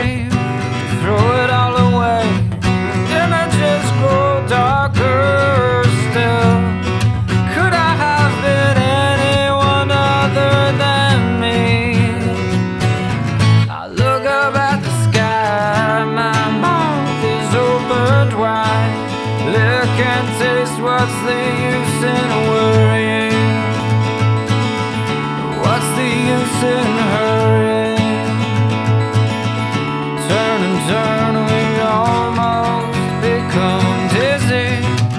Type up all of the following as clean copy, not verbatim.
escape, to throw it all away. Images grow darker still. Could I have been anyone other than me? I look up at the sky, my mouth is opened wide. Look and taste, what's the use in worrying? What's the use in hurrying? Turn and turn, we almost become dizzy.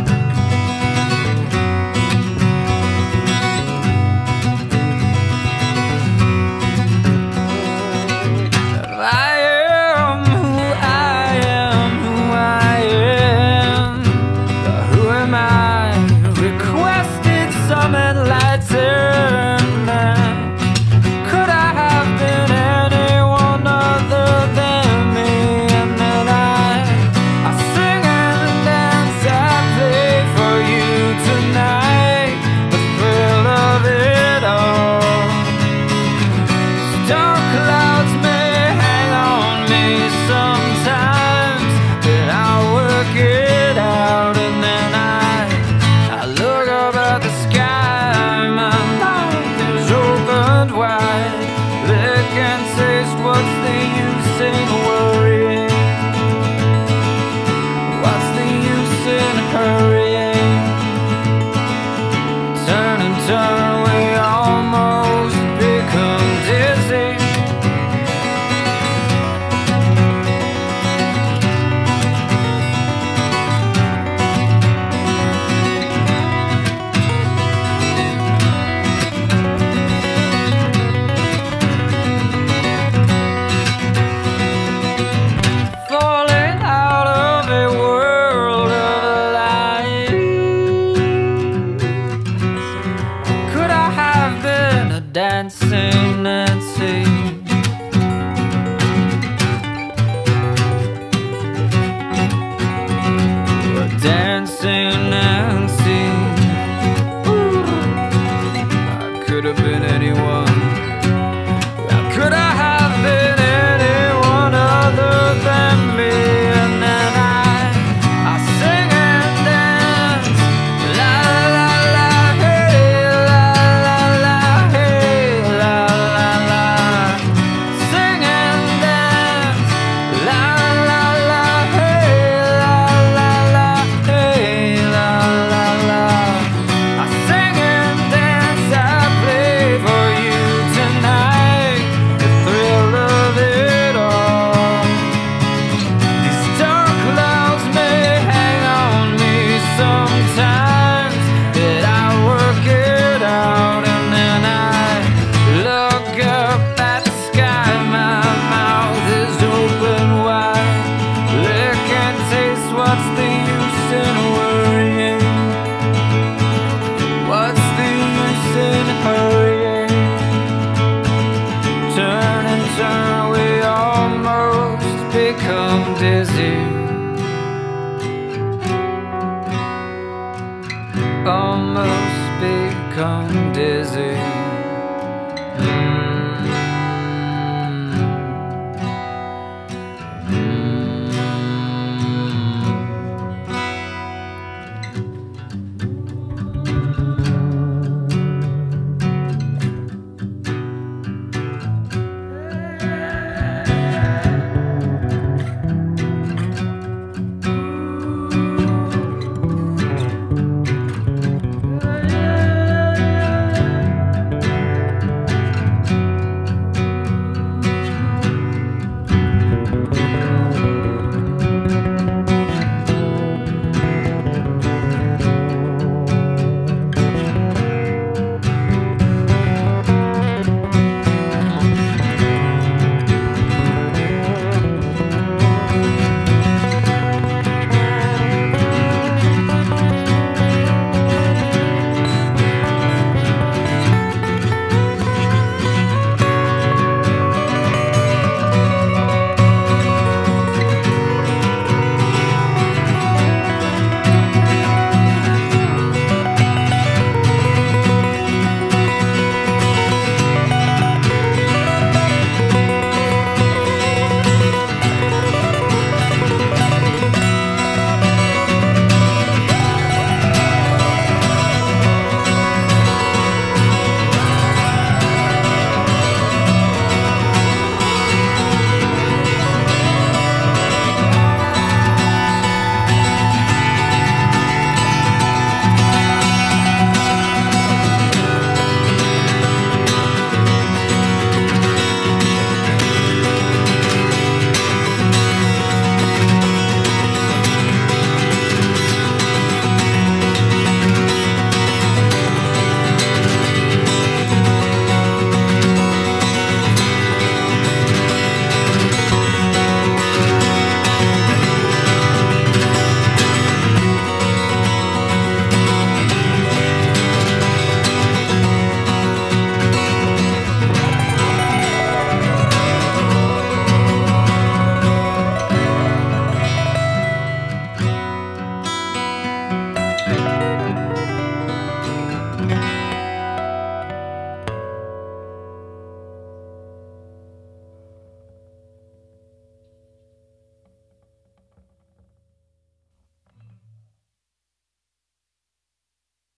I am who I am, who I am. Who am I? Requested some enlightenment. Could I have been anyone other than me? And then I sing and dance, I play for you tonight. The thrill of it all. Dark clouds may hang on me sometimes, but I'll work it out. And then I look up at the sky, my mouth is opened wide. Look and taste, what's the use in worrying? What's the use in hurrying? Turn and turn, we almost become dizzy. Falling out of a world of light. Could I have been a dancing Nancy? A dancing Nancy. I could have been anyone. Could I have been anyone other than me? And then I sing and dance, la la la, hey la la la, hey la la la. Sing and dance, la la la, hey la la la, hey la la la. I sing and dance, I play for you tonight. The thrill of it all. These dark clouds may hang on me sometimes, but I work it out. And then I look up at the sky, my mouth is open wide. Look and taste, what's the use in worrying? What's the use in hurrying? Turn and turn, we almost become dizzy.